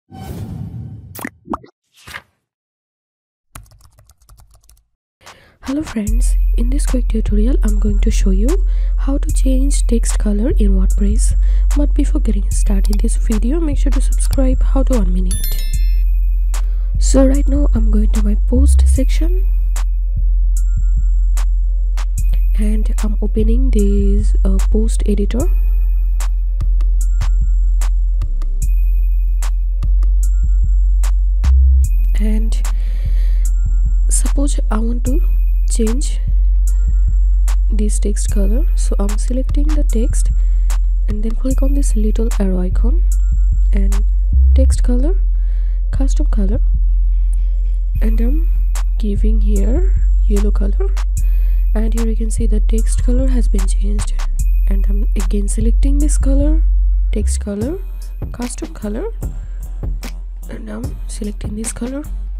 Hello friends, in this quick tutorial I'm going to show you how to change text color in WordPress. But before getting started in this video, make sure to subscribe. How to 1 minute. So right now I'm going to my post section and I'm opening this post editor. And suppose I want to change this text color, so I'm selecting the text and then click on this little arrow icon and text color, custom color, and I'm giving here yellow color, and here you can see the text color has been changed. And I'm again selecting this color, text color, custom color, and I'm selecting this color.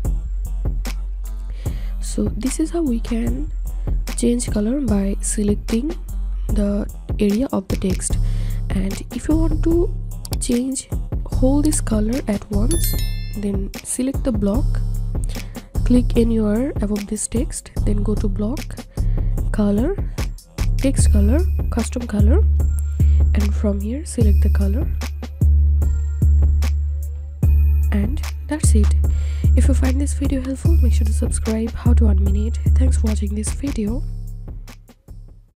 So this is how we can change color by selecting the area of the text. And if you want to change whole this color at once, then select the block, click anywhere above this text, then go to block, color, text color, custom color, and from here select the color, and that's it. If you find this video helpful, make sure to subscribe. How to 1 minute. Thanks for watching this video.